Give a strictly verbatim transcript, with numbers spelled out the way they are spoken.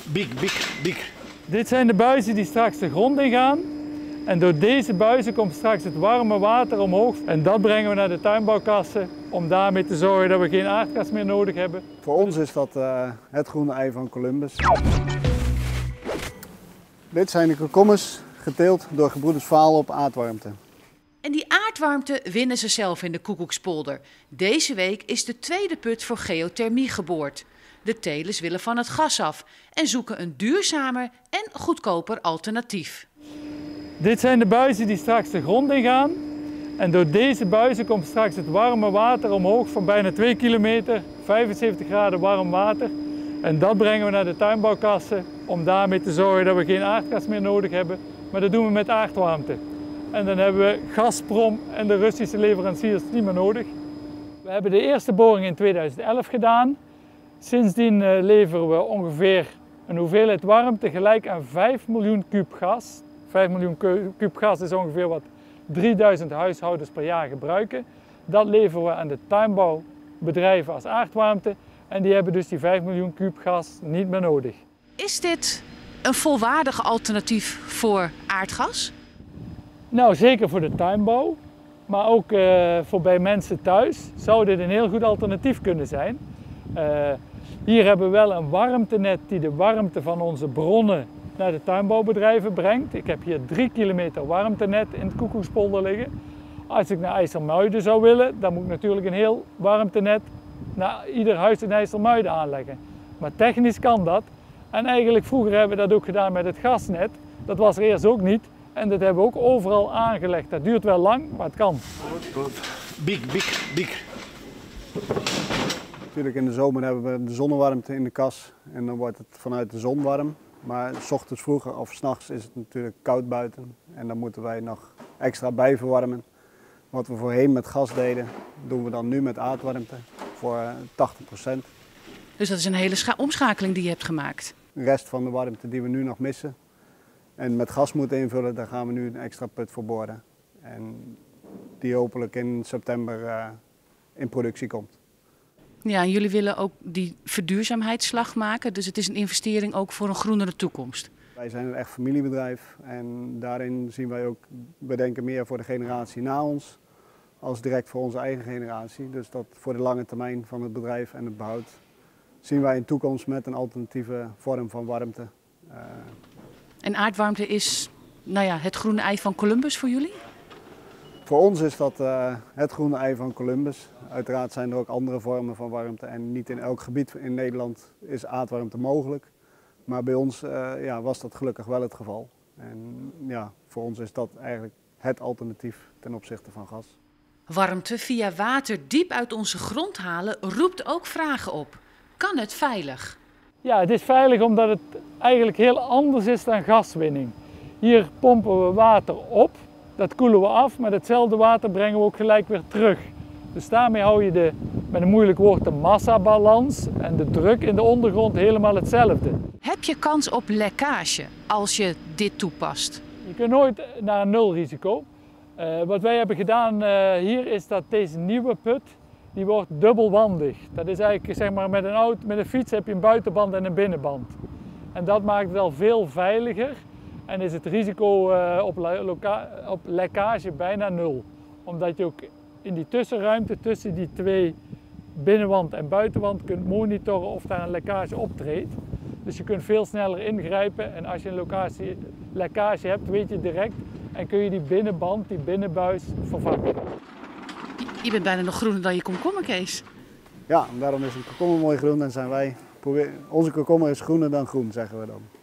big, big, big. Dit zijn de buizen die straks de grond ingaan. En door deze buizen komt straks het warme water omhoog. En dat brengen we naar de tuinbouwkassen om daarmee te zorgen dat we geen aardgas meer nodig hebben. Voor ons is dat uh, het groene ei van Columbus. Dit zijn de komkommers geteeld door gebroeders Vaal op aardwarmte. En die aardwarmte winnen ze zelf in de Koekoekspolder. Deze week is de tweede put voor geothermie geboord. De telers willen van het gas af en zoeken een duurzamer en goedkoper alternatief. Dit zijn de buizen die straks de grond ingaan. En door deze buizen komt straks het warme water omhoog van bijna twee kilometer, vijfenzeventig graden warm water. En dat brengen we naar de tuinbouwkassen om daarmee te zorgen dat we geen aardgas meer nodig hebben. Maar dat doen we met aardwarmte. En dan hebben we Gazprom en de Russische leveranciers niet meer nodig. We hebben de eerste boring in tweeduizend elf gedaan. Sindsdien leveren we ongeveer een hoeveelheid warmte gelijk aan vijf miljoen kuub gas. vijf miljoen kuub gas is ongeveer wat drieduizend huishoudens per jaar gebruiken. Dat leveren we aan de tuinbouwbedrijven als aardwarmte. En die hebben dus die vijf miljoen kuub gas niet meer nodig. Is dit een volwaardig alternatief voor aardgas? Nou, zeker voor de tuinbouw. Maar ook uh, voor bij mensen thuis zou dit een heel goed alternatief kunnen zijn. Uh, hier hebben we wel een warmtenet die de warmte van onze bronnen naar de tuinbouwbedrijven brengt. Ik heb hier drie kilometer warmtenet in het Koekoekspolder liggen. Als ik naar IJsselmuiden zou willen, dan moet ik natuurlijk een heel warmtenet naar ieder huis in IJsselmuiden aanleggen. Maar technisch kan dat. En eigenlijk vroeger hebben we dat ook gedaan met het gasnet. Dat was er eerst ook niet. En dat hebben we ook overal aangelegd. Dat duurt wel lang, maar het kan. Big, big, big. Natuurlijk in de zomer hebben we de zonnewarmte in de kas en dan wordt het vanuit de zon warm. Maar 's ochtends vroeger of 's nachts is het natuurlijk koud buiten en dan moeten wij nog extra bijverwarmen. Wat we voorheen met gas deden, doen we dan nu met aardwarmte voor tachtig procent. Dus dat is een hele omschakeling die je hebt gemaakt? De rest van de warmte die we nu nog missen en met gas moeten invullen, daar gaan we nu een extra put voor boren. En die hopelijk in september uh, in productie komt. Ja, en jullie willen ook die verduurzaamheidsslag maken, dus het is een investering ook voor een groenere toekomst. Wij zijn een echt familiebedrijf en daarin zien wij ook, we denken meer voor de generatie na ons als direct voor onze eigen generatie. Dus dat voor de lange termijn van het bedrijf en het behoud zien wij een toekomst met een alternatieve vorm van warmte. Uh, en aardwarmte is nou ja, het groene ei van Columbus voor jullie? Voor ons is dat uh, het groene ei van Columbus. Uiteraard zijn er ook andere vormen van warmte en niet in elk gebied in Nederland is aardwarmte mogelijk. Maar bij ons uh, ja, was dat gelukkig wel het geval. En ja, voor ons is dat eigenlijk het alternatief ten opzichte van gas. Warmte via water diep uit onze grond halen roept ook vragen op. Kan het veilig? Ja, het is veilig omdat het eigenlijk heel anders is dan gaswinning. Hier pompen we water op, dat koelen we af, maar datzelfde water brengen we ook gelijk weer terug. Dus daarmee hou je de, met een moeilijk woord, de massabalans en de druk in de ondergrond helemaal hetzelfde. Heb je kans op lekkage als je dit toepast? Je kunt nooit naar een nulrisico. Uh, wat wij hebben gedaan uh, hier is dat deze nieuwe put, die wordt dubbelwandig. Dat is eigenlijk, zeg maar, met een auto, met een fiets heb je een buitenband en een binnenband. En dat maakt het al veel veiliger en is het risico uh, op, op lekkage bijna nul. Omdat je ook in die tussenruimte tussen die twee binnenwand en buitenwand kunt monitoren of daar een lekkage optreedt. Dus je kunt veel sneller ingrijpen en als je een locatie lekkage hebt, weet je direct en kun je die binnenband, die binnenbuis vervangen. Je bent bijna nog groener dan je komkommer, Kees. Ja, daarom is een komkommer mooi groen en zijn wij, onze komkommer is groener dan groen, zeggen we dan.